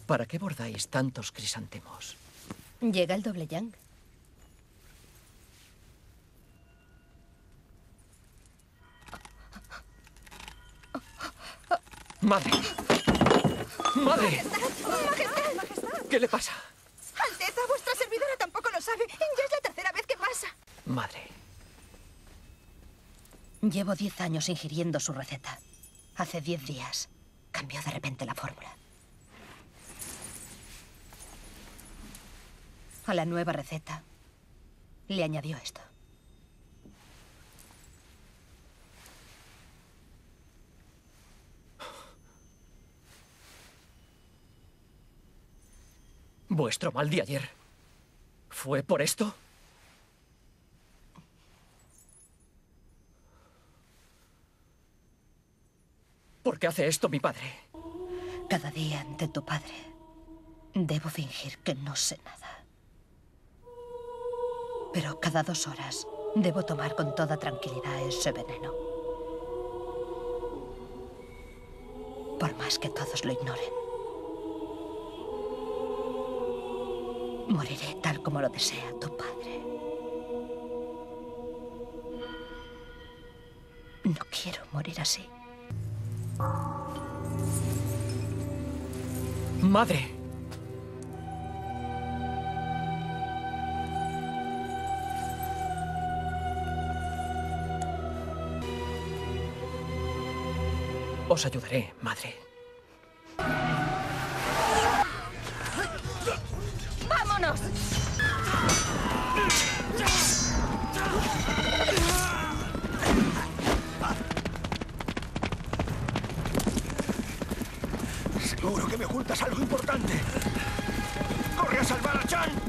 ¿Para qué bordáis tantos crisantemos? Llega el doble yang. ¡Madre! ¡Madre! ¡Majestad! ¿Qué le pasa? Alteza, vuestra servidora tampoco lo sabe. Ya es la tercera vez que pasa. Madre. Llevo 10 años ingiriendo su receta. Hace 10 días cambió de repente la fórmula. A la nueva receta le añadió esto. ¿Vuestro mal de ayer fue por esto? ¿Por qué hace esto mi padre? Cada día ante tu padre debo fingir que no sé nada. Pero cada 2 horas debo tomar con toda tranquilidad ese veneno. Por más que todos lo ignoren. Moriré tal como lo desea tu padre. No quiero morir así. ¡Madre! Os ayudaré, madre. ¡Vámonos! Seguro que me ocultas algo importante. ¡Corre a salvar a Chan!